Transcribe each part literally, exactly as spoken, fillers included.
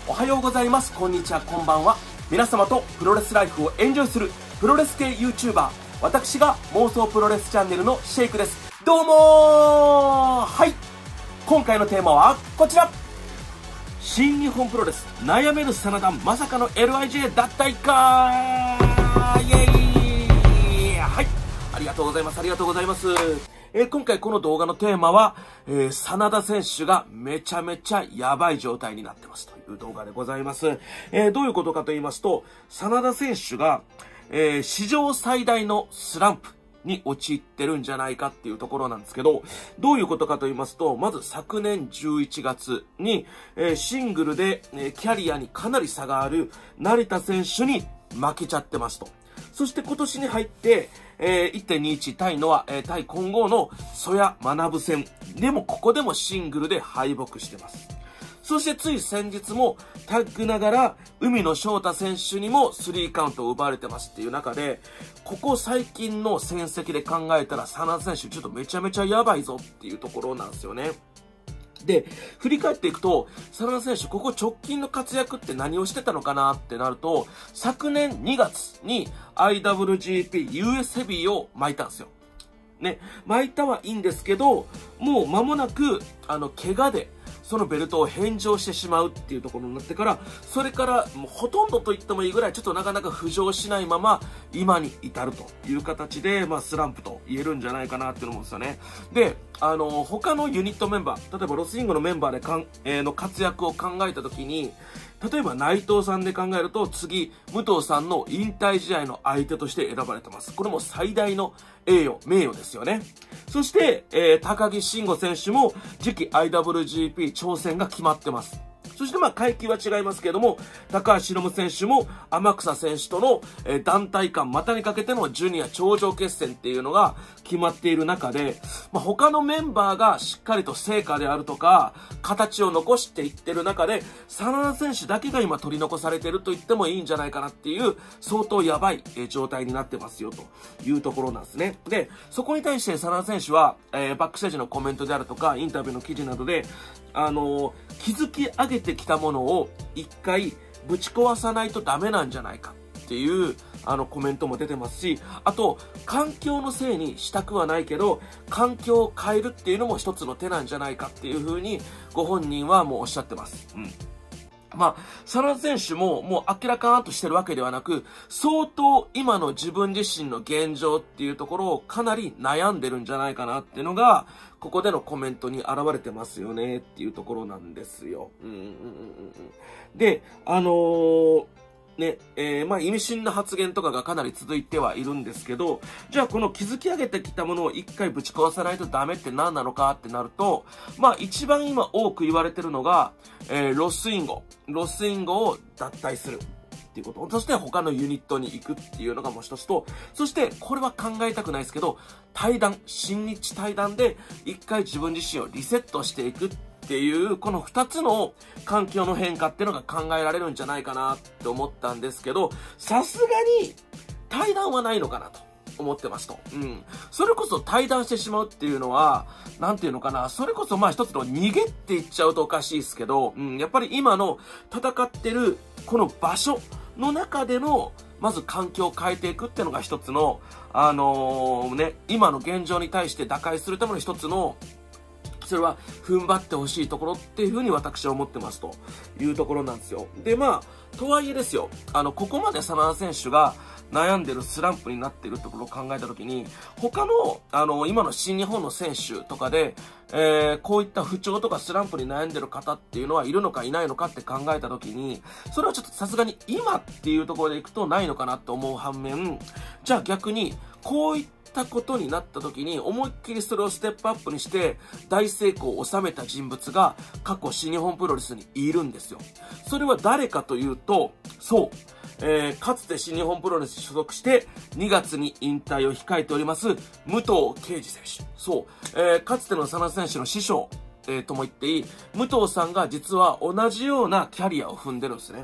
おはようございます。こんにちは、こんばんは。皆様とプロレスライフをエンジョイするプロレス系 YouTuber、私が妄想プロレスチャンネルのシェイクです。どうもー。はい。今回のテーマはこちら。新日本プロレス悩める真田、まさかの エルアイジェー 脱退かー。イエーイ。はい。ありがとうございます。ありがとうございます。えー、今回この動画のテーマは、えー、真田選手がめちゃめちゃやばい状態になってますという動画でございます。えー、どういうことかと言いますと、真田選手が、えー、史上最大のスランプに陥ってるんじゃないかっていうところなんですけど、どういうことかと言いますと、まず昨年じゅういちがつに、えー、シングルで、えー、キャリアにかなり差がある成田選手に負けちゃってますと。そして今年に入って、えー、いってんにいち 対のは、えー、対混合の曽谷学戦。でもここでもシングルで敗北してます。そしてつい先日もタッグながら海野翔太選手にもスリーカウントを奪われてますっていう中で、ここ最近の戦績で考えたら真田選手ちょっとめちゃめちゃやばいぞっていうところなんですよね。で、振り返っていくと、真田選手、ここ直近の活躍って何をしてたのかなってなると、昨年にがつに アイダブリュージーピー ユーエス ヘビーを巻いたんですよ。ね、巻いたはいいんですけど、もう間もなく、あの、怪我で、そのベルトを返上してしまうっていうところになってから、それからもうほとんどと言ってもいいぐらいちょっとなかなか浮上しないまま今に至るという形で、まあスランプと言えるんじゃないかなって思うんですよね。で、あの、他のユニットメンバー、例えばロスインゴのメンバーでかん、えー、の活躍を考えたときに、例えば内藤さんで考えると次、武藤さんの引退試合の相手として選ばれてます。これも最大の栄誉、名誉ですよね。そして、えー、高木慎吾選手も次期 アイダブリュージーピー 挑戦が決まってます。そしてまあ階級は違いますけれども、高橋宏夢選手も天草選手との、えー、団体間股にかけてのジュニア頂上決戦っていうのが決まっている中で、まあ、他のメンバーがしっかりと成果であるとか、形を残していってる中で、真田選手だけが今取り残されていると言ってもいいんじゃないかなっていう、相当やばい、えー、状態になってますよというところなんですね。で、そこに対して真田選手は、えー、バックステージのコメントであるとか、インタビューの記事などで、あのー、築き上げてきたものを一回ぶち壊さないとダメなんじゃないかっていうあのコメントも出てますし、あと環境のせいにしたくはないけど環境を変えるっていうのも一つの手なんじゃないかっていう風にご本人はもうおっしゃってます。うん。まあ、真田選手ももう明らかんとしてるわけではなく、相当今の自分自身の現状っていうところをかなり悩んでるんじゃないかなっていうのが、ここでのコメントに現れてますよねっていうところなんですよ。うんうんうんうん、で、あのーね、えー、まあ、意味深な発言とかがかなり続いてはいるんですけど、じゃあこの築き上げてきたものを一回ぶち壊さないとダメって何なのかってなると、まあ、一番今多く言われてるのが、えー、ロスインゴ。ロスインゴを脱退する。っていうこと。そして他のユニットに行くっていうのがもう一つと、そしてこれは考えたくないですけど、対談、新日対談で一回自分自身をリセットしていくっていう、この二つの環境の変化っていうのが考えられるんじゃないかなって思ったんですけど、さすがに対談はないのかなと思ってますと。うん。それこそ対談してしまうっていうのは、なんていうのかな、それこそまあ一つの逃げって言っちゃうとおかしいですけど、うん、やっぱり今の戦ってるこの場所の中での、まず環境を変えていくっていうのが一つの、あのー、ね、今の現状に対して打開するための一つの、それは踏ん張ってほしいところっていうふうに私は思ってますというところなんですよ。で、まあ、とはいえですよ、あの、ここまで真田選手が悩んでるスランプになっているところを考えたときに、他の、あの、今の新日本の選手とかで、えー、こういった不調とかスランプに悩んでる方っていうのはいるのかいないのかって考えたときに、それはちょっとさすがに今っていうところでいくとないのかなと思う反面、じゃあ逆に、こういったことになった時に思いっきりそれをステップアップにして大成功を収めた人物が過去新日本プロレスにいるんですよ。それは誰かというと、そう、えー、かつて新日本プロレスに所属してにがつに引退を控えております武藤敬司選手。そう、えー、かつての真田選手の師匠、えー、とも言っていい武藤さんが実は同じようなキャリアを踏んでるんですね。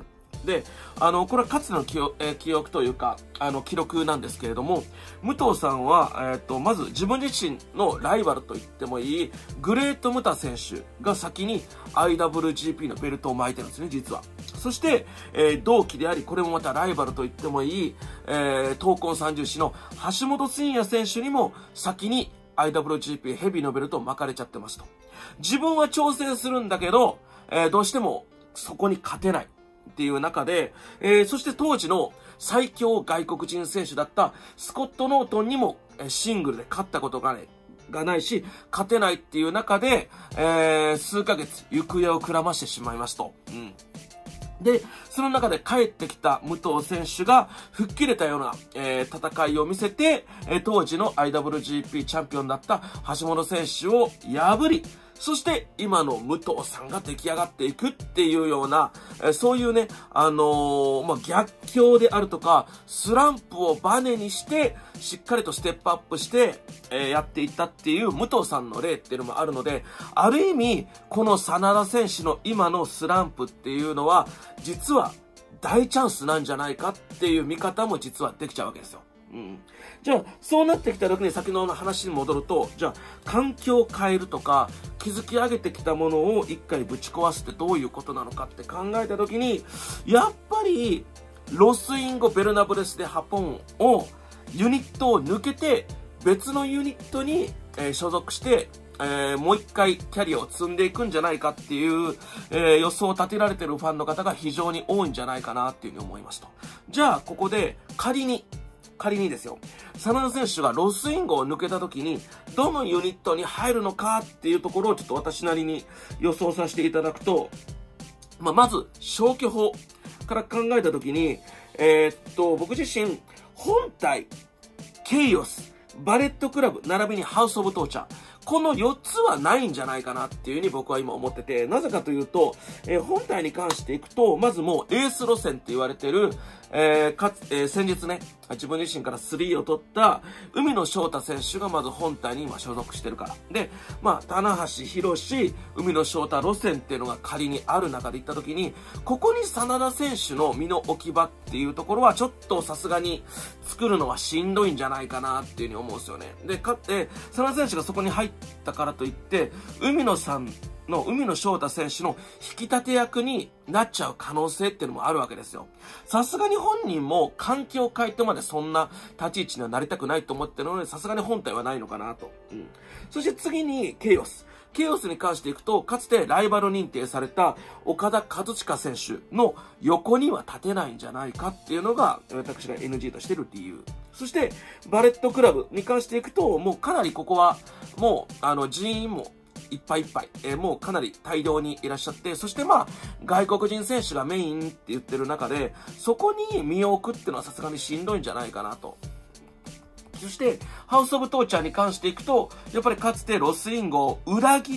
で、あの、これはかつての記憶、えー、記憶というか、あの、記録なんですけれども、武藤さんは、えっと、まず自分自身のライバルと言ってもいい、グレート・ムタ選手が先に アイダブリュージーピー のベルトを巻いてるんですね、実は。そして、えー、同期であり、これもまたライバルと言ってもいい、えー、闘魂三重士の橋本真也選手にも先に アイダブリュージーピー ヘビーのベルトを巻かれちゃってますと。自分は挑戦するんだけど、えー、どうしてもそこに勝てないっていう中で、えー、そして当時の最強外国人選手だったスコット・ノートンにもシングルで勝ったことがない。がないし、勝てないっていう中で、えー、数ヶ月行方をくらましてしまいますと。うん。で、その中で帰ってきた武藤選手が吹っ切れたような、えー、戦いを見せて、えー、当時の アイダブリュージーピー チャンピオンだった橋本選手を破り、そして今の武藤さんが出来上がっていくっていうような、えー、そういうね、あのー、まあ、逆境であるとか、スランプをバネにして、しっかりとステップアップして、えー、やっていったっていう武藤さんの例っていうのもあるので、ある意味、この真田選手の今のスランプっていうのは、実は大チャンスなんじゃないかっていう見方も実はできちゃうわけですよ。うん。じゃあ、そうなってきた時に先の話に戻ると、じゃあ、環境を変えるとか、築き上げてきたものを一回ぶち壊すってどういうことなのかって考えた時に、やっぱり、ロスインゴ・ベルナブレスでハポンを、ユニットを抜けて、別のユニットに、えー、所属して、えー、もう一回キャリアを積んでいくんじゃないかっていう、えー、予想を立てられてるファンの方が非常に多いんじゃないかなっていうふうに思いますと。じゃあ、ここで仮に、仮にですよ、真田選手がロスインゴを抜けた時に、どのユニットに入るのかっていうところをちょっと私なりに予想させていただくと、まあ、まず、消去法から考えた時に、えー、っと、僕自身、本体、ケイオス、バレットクラブ、並びにハウスオブトーチャー。このよっつはないんじゃないかなっていうふうに僕は今思ってて、なぜかというと、えー、本体に関していくと、まずもうエース路線って言われてる、えー、かつ、えー、先日ね、自分自身からスリーを取った、海野翔太選手がまず本体に今所属してるから。で、まあ、棚橋宏志、海野翔太路線っていうのが仮にある中で行った時に、ここに真田選手の身の置き場っていうところはちょっとさすがに作るのはしんどいんじゃないかなっていうふうに思うんですよね。で、かって、真田選手がそこに入ったからといって、海野さん、の海野翔太選手の引き立て役になっちゃう可能性っていうのもあるわけですよ。さすがに本人も環境を変えてまでそんな立ち位置にはなりたくないと思ってるので、さすがに本体はないのかなと。うん。そして次にケイオス。ケイオスに関していくと、かつてライバル認定された岡田和親選手の横には立てないんじゃないかっていうのが私が エヌジー としてる理由。そしてバレットクラブに関していくと、もうかなりここはもうあの人員もいっぱいいっぱい、えー、もうかなり大量にいらっしゃって、そしてまあ、外国人選手がメインって言ってる中で、そこに身を置くっていうのはさすがにしんどいんじゃないかなと。そして、ハウスオブトーチャーに関していくと、やっぱりかつてロスインゴを裏切って、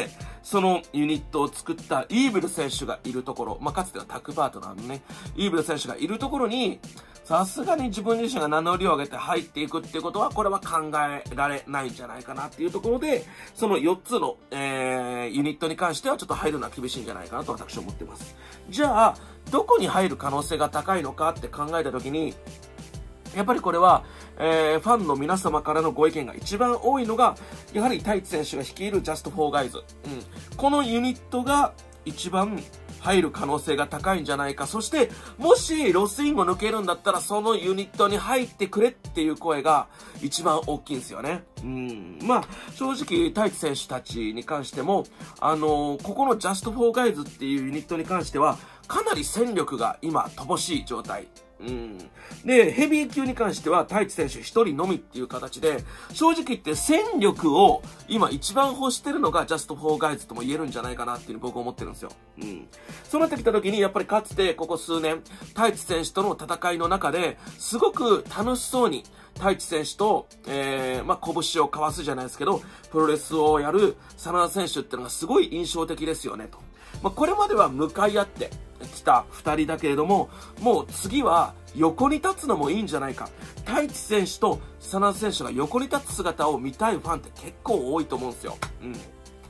そのユニットを作ったイーブル選手がいるところ、まあ、かつてはタッグパートナーのね、イーブル選手がいるところに、さすがに自分自身が名乗りを上げて入っていくっていうことは、これは考えられないんじゃないかなっていうところで、そのよっつの、えー、ユニットに関してはちょっと入るのは厳しいんじゃないかなと私は思ってます。じゃあ、どこに入る可能性が高いのかって考えたときに、やっぱりこれは、えー、ファンの皆様からのご意見が一番多いのが、やはり太一選手が率いるジャストフォーガイズ。うん。このユニットが一番入る可能性が高いんじゃないか。そして、もしロスインゴ抜けるんだったら、そのユニットに入ってくれっていう声が一番大きいんですよね。うん。まあ、正直、太一選手たちに関しても、あのー、ここのジャストフォーガイズっていうユニットに関しては、かなり戦力が今乏しい状態。うん。で、ヘビー級に関しては、太一選手一人のみっていう形で、正直言って戦力を今一番欲してるのがジャストフォーガイズとも言えるんじゃないかなっていうのを僕は思ってるんですよ。うん。そうなってきた時に、やっぱりかつてここ数年、太一選手との戦いの中で、すごく楽しそうに、太一選手と、えー、まあ、拳を交わすじゃないですけど、プロレスをやる真田選手っていうのがすごい印象的ですよね、と。まあ、これまでは向かい合ってきた二人だけれども、もう次は横に立つのもいいんじゃないか。太一選手と真田選手が横に立つ姿を見たいファンって結構多いと思うんですよ。うん。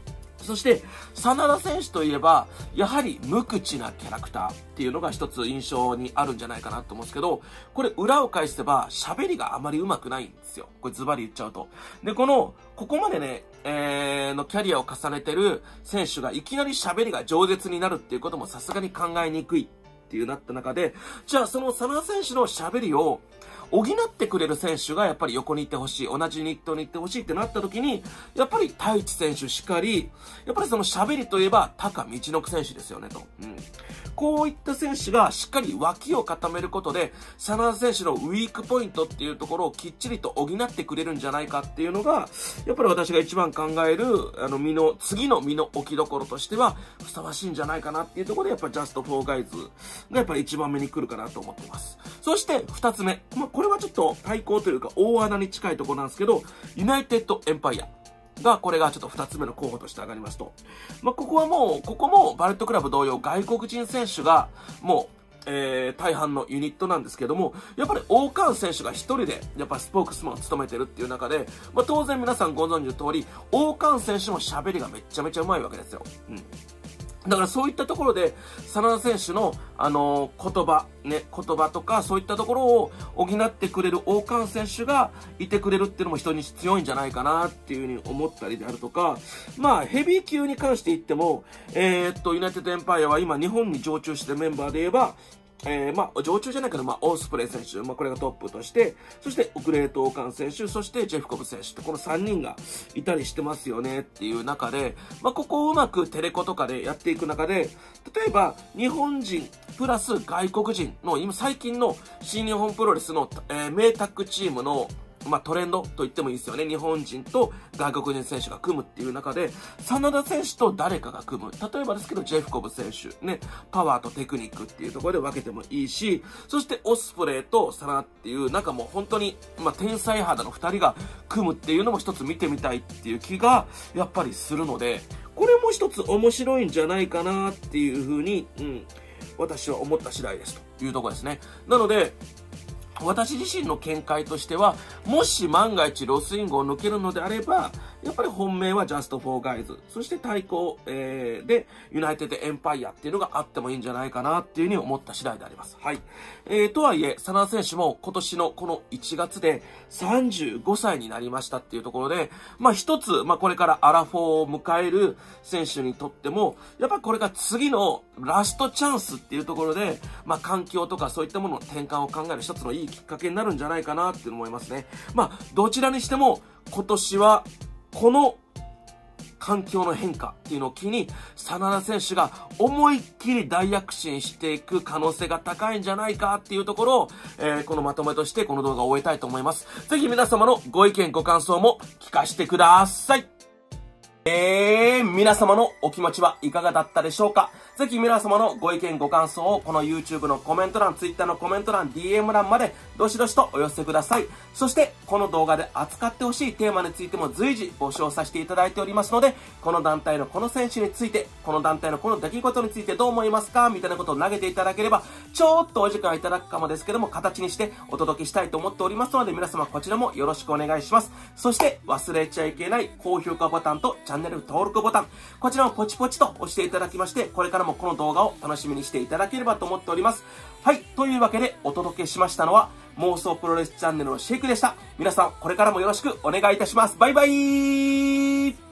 そして、真田選手といえば、やはり無口なキャラクターっていうのが一つ印象にあるんじゃないかなと思うんですけど、これ裏を返せば喋りがあまり上手くないんですよ。これズバリ言っちゃうと。で、この、ここまでね、えー、のキャリアを重ねてる選手がいきなり喋りが饒舌になるっていうこともさすがに考えにくいっていうなった中で、じゃあその真田選手の喋りを、補ってくれる選手がやっぱり横にいてほしい、同じニットにいてほしいってなった時に、やっぱり太一選手しかり、やっぱりその喋りといえば高道の選手ですよねと。うん。こういった選手がしっかり脇を固めることで、真田選手のウィークポイントっていうところをきっちりと補ってくれるんじゃないかっていうのが、やっぱり私が一番考える、あの、身の、次の身の置きどころとしては、ふさわしいんじゃないかなっていうところで、やっぱりジャストフォーガイズがやっぱり一番目に来るかなと思っています。そして二つ目。まあ、これはちょっと対抗というか大穴に近いところなんですけど、ユナイテッドエンパイアが、これがちょっと二つ目の候補として上がりますと。まあ、ここはもう、ここもバレットクラブ同様、外国人選手が、もう、えー、大半のユニットなんですけども、やっぱり王冠選手が一人で、やっぱスポークスマンを務めてるっていう中で、まあ、当然皆さんご存知の通り、王冠選手も喋りがめちゃめちゃうまいわけですよ。うん。だからそういったところで、真田選手の、あのー、言葉、ね、言葉とか、そういったところを補ってくれる王冠選手がいてくれるっていうのも人に強いんじゃないかなっていうふうに思ったりであるとか、まあ、ヘビー級に関して言っても、えー、っと、ユナイテッドエンパイアは今日本に常駐してるメンバーで言えば、えー、まあ、常駐じゃないけど、まあ、オースプレイ選手、まあ、これがトップとして、そして、グレート・オーカン選手、そして、ジェフコブ選手って、このさんにんがいたりしてますよねっていう中で、まあ、ここをうまくテレコとかでやっていく中で、例えば、日本人、プラス外国人の、今、最近の新日本プロレスの、えー、名タッグチームの、まあ、トレンドと言ってもいいですよね。日本人と外国人選手が組むっていう中で、真田選手と誰かが組む。例えばですけど、ジェフコブ選手、ね、パワーとテクニックっていうところで分けてもいいし、そしてオスプレイと真田っていう、なんかもう本当に、まあ、天才肌の二人が組むっていうのも一つ見てみたいっていう気が、やっぱりするので、これも一つ面白いんじゃないかなっていうふうに、うん、私は思った次第ですというところですね。なので、私自身の見解としては、もし万が一ロスインゴを抜けるのであれば、やっぱり本命はジャストフォーガイズ。そして対抗、えー、で、ユナイテッドエンパイアっていうのがあってもいいんじゃないかなっていうふうに思った次第であります。はい。えー、とはいえ、真田選手も今年のこのいちがつでさんじゅうごさいになりましたっていうところで、まあ一つ、まあこれからアラフォーを迎える選手にとっても、やっぱこれが次のラストチャンスっていうところで、まあ環境とかそういったものの転換を考える一つのいいきっかけになるんじゃないかなって思いますね。まあ、どちらにしても今年はこの環境の変化っていうのを機に、真田選手が思いっきり大躍進していく可能性が高いんじゃないかっていうところを、えー、このまとめとしてこの動画を終えたいと思います。ぜひ皆様のご意見ご感想も聞かせてください。えー、皆様のお気持ちはいかがだったでしょうか？ぜひ皆様のご意見ご感想をこの YouTube のコメント欄、Twitter のコメント欄、ディーエム 欄までどしどしとお寄せください。そしてこの動画で扱ってほしいテーマについても随時募集させていただいておりますので、この団体のこの選手について、この団体のこの出来事についてどう思いますかみたいなことを投げていただければ、ちょっとお時間いただくかもですけども、形にしてお届けしたいと思っておりますので、皆様こちらもよろしくお願いします。そして忘れちゃいけない高評価ボタンとチャンネル登録ボタン、こちらをポチポチと押していただきまして、これからもこの動画を楽しみにしていただければと思っております。はい。というわけでお届けしましたのは、妄想プロレスチャンネルのシェイクでした。皆さん、これからもよろしくお願いいたします。バイバイー。